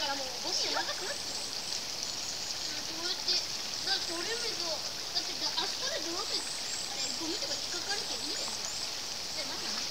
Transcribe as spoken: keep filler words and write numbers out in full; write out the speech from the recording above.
からもうゴミで流すなって。どうやってだって俺水をだってあそこで泥ってあれゴミとか引っかかるけどいいんだよ。じゃあ何なの？